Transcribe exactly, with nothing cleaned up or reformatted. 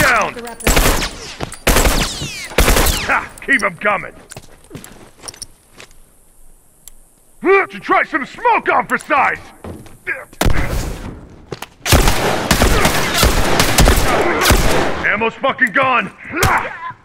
down! Ha! Keep them coming! To try some smoke on for size! Ammo's fucking gone!